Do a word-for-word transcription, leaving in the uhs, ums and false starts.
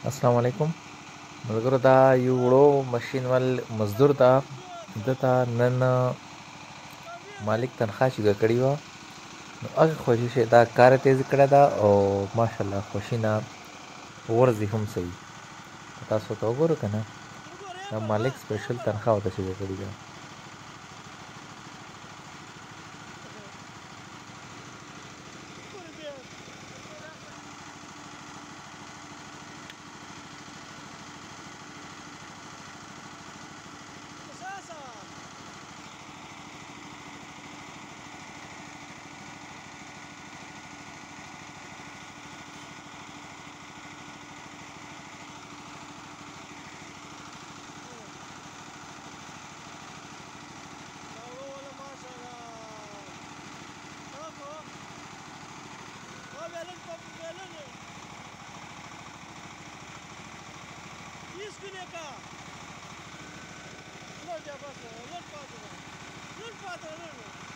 السلام علیکم ملګرو. دا یو وړو ماشین ول مزدور ته دته نن مالک تنخواه چې کړې وه، نو هغه خوشي چې دا کار یې تیز کړی ده او ماشاءالله خوشي نه ورځي هم صحیح. تاسو ته وګورو که نه، دا مالک سپیشل تنخواه ورته چې کړې ده. इसके का लड़ जा बस लड़ पाता लड़ पाता लड़